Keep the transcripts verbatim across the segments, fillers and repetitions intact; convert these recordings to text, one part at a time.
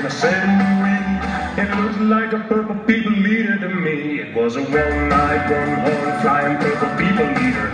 in a century. It looks like a purple people leader to me. It was a one-eyed, one-horn, flying purple people leader.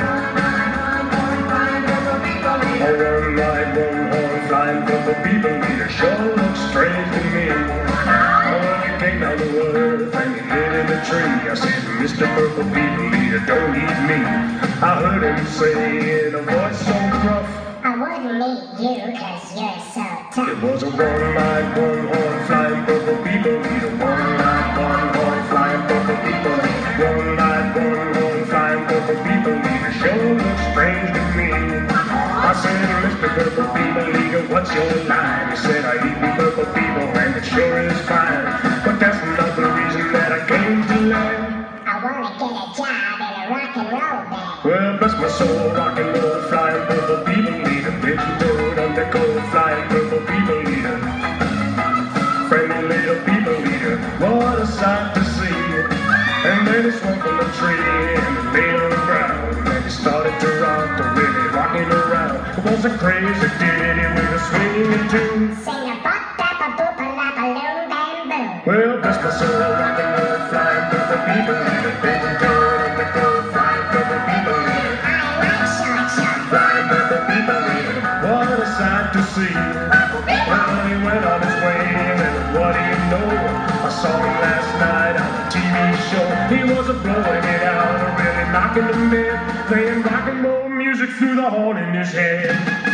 A one-eyed, one-horn, flying purple people leader. Sure looks strange to me. Oh, he came down to earth and he hid in a tree. I said, Mister Purple People Leader, don't eat me. I heard him say in a voice so gruff, I wouldn't eat you cause you're so tough. it was a one-eyed, one-horn, flying purple people leader. One-eyed, one-horn, flying purple people leader. One-eyed, one-horn, flying purple people leader. Sure looks strange to me. I said, Mister Purple People Leader, what's your line? He said, I eat the purple people and it sure is fine. But that's not the reason that I came to land. I wanna get a job in a rock and roll band. Well, bless my soul, rock and roll, flying purple people leader. Pigeon-toed, undercoat, flying purple people leader. Friendly little people leader, what a sight to see. And then he swung from the tree and he laid on the ground. And he started to rock, really rocking around. It was a crazy ditty with a swinging tune. Sing a bop-dap-a-boop-a-lap-a-loom bam-boom. Well, bless my soul, rock and roll, flying purple people leader. Pigeon-toed, undercoat, flying purple people leader. I like short short. Flying purple people leader, what a sight to see. Well, he went on his way, and what do you know? I saw him last night on a T V show. He was a blowing it out, really knocking the mid, playing rock and roll music through the horn in his head.